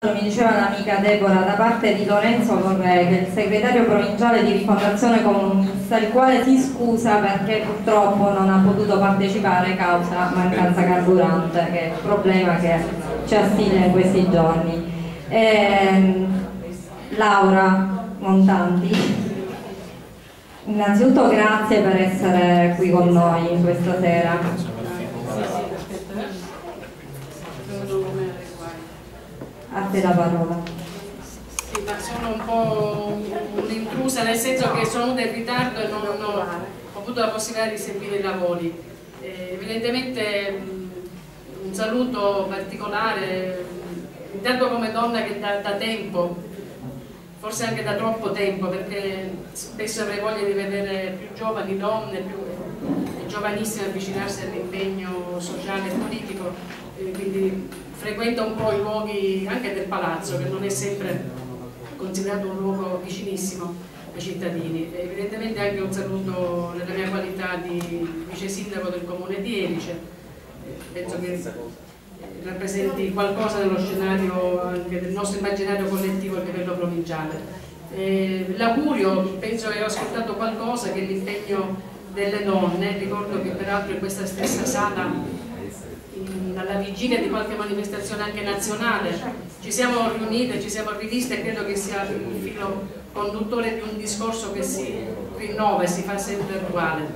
Mi diceva l'amica Deborah, da parte di Lorenzo vorrei che il segretario provinciale di Rifondazione Comunista, il quale si scusa perché purtroppo non ha potuto partecipare causa mancanza carburante, che è il problema che ci assilla in questi giorni. Laura Montanti, innanzitutto grazie per essere qui con noi questa sera. A te la parola. Sì, ma sono un po' un'intrusa, nel senso che sono venuta in ritardo e non ho avuto la possibilità di seguire i lavori. Evidentemente un saluto particolare, intanto come donna che da tempo, forse anche da troppo tempo, perché spesso avrei voglia di vedere più giovani donne, più giovanissime avvicinarsi all'impegno sociale e politico, quindi frequenta un po' i luoghi anche del palazzo, che non è sempre considerato un luogo vicinissimo ai cittadini. Evidentemente anche un saluto nella mia qualità di vice sindaco del comune di Erice, penso che rappresenti qualcosa nello scenario anche del nostro immaginario collettivo a livello provinciale. L'augurio, penso che ho ascoltato qualcosa, che l'impegno delle donne, ricordo che peraltro in questa stessa sala alla vigilia di qualche manifestazione anche nazionale ci siamo riunite, ci siamo riviste, e credo che sia il filo conduttore di un discorso che si rinnova e si fa sempre uguale.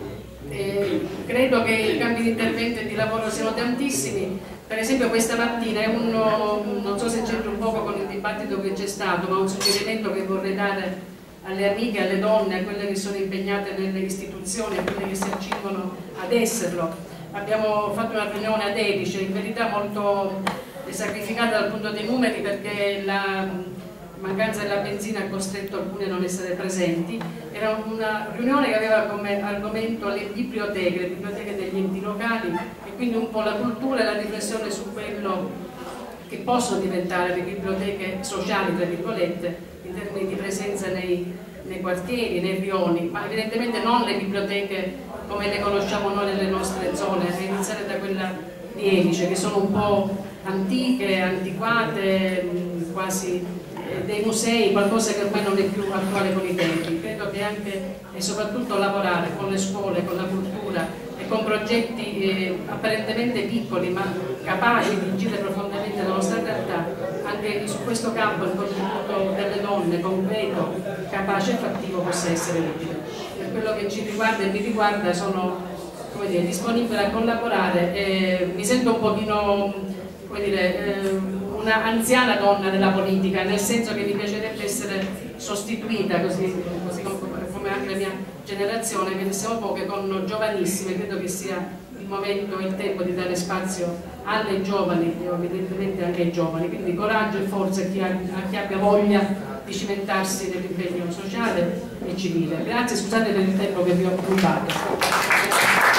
Credo che i campi di intervento e di lavoro siano tantissimi. Per esempio questa mattina è non so se c'entra un poco con il dibattito che c'è stato, ma un suggerimento che vorrei dare alle amiche, alle donne, a quelle che sono impegnate nelle istituzioni, a quelle che si accingono ad esserlo. Abbiamo fatto una riunione ad Erice, in verità molto sacrificata dal punto dei numeri, perché la mancanza della benzina ha costretto alcune a non essere presenti. Era una riunione che aveva come argomento le biblioteche degli enti locali, e quindi un po' la cultura e la riflessione su quello che possono diventare le biblioteche sociali, tra virgolette, in termini di presenza nei quartieri, nei rioni, ma evidentemente non le biblioteche come le conosciamo noi nelle nostre zone, a iniziare da quella di Erice, che sono un po' antiche, antiquate, quasi dei musei, qualcosa che ormai non è più attuale con i tempi. Credo che anche e soprattutto lavorare con le scuole, con la cultura e con progetti apparentemente piccoli ma capaci di incidere profondamente nella nostra realtà, anche su questo campo il contributo delle donne concreto, capace e fattivo possa essere utile. Per quello che ci riguarda e mi riguarda sono, come dire, disponibile a collaborare. Mi sento un pochino, come dire, una anziana donna della politica, nel senso che mi piacerebbe essere sostituita, così come anche la mia generazione, che ne siamo poche, con giovanissime. Credo che sia il momento, il tempo di dare spazio alle giovani e evidentemente anche ai giovani, quindi coraggio e forza a chi abbia voglia di cimentarsi nell'impegno sociale e civile. Grazie, scusate per il tempo che vi ho rubato.